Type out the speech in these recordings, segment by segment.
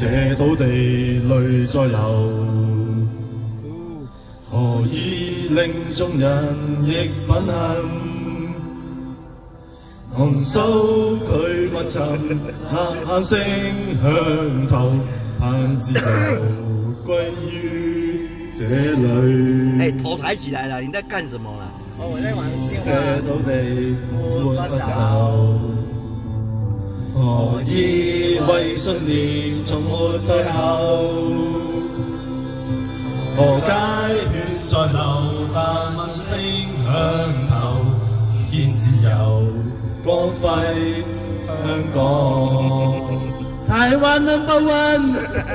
這土地淚在流，何以令眾人亦憤恨？昂首佢不尋，吶喊聲響頭，盼自由歸於這裏。 哎，頭抬起來了，你在幹什麼啦？ 哦，我在玩電話。 這土地沒法走，何以為信念從沒退後？何解血在流，但問聲響頭，唔見自由光輝香港。台灣 number one。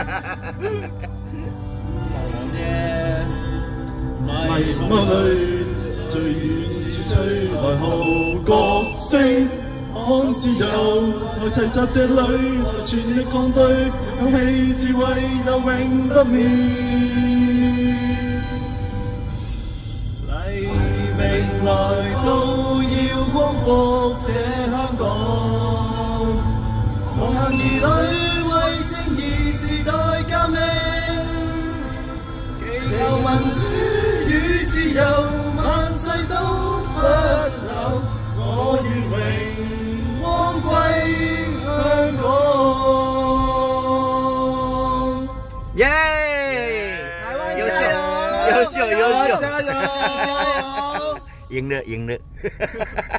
迷霧裏最遠處吹來號角聲，看自由來齊集這裏，全力抗對，勇氣智慧又永不滅。黎明來到要光復這香港，同行兒女為正義時代革命，既有民主與自由，萬世都不朽，我願榮光歸香港。 耶！ 台灣優秀，優秀，優秀， 加油！ 贏了，贏了。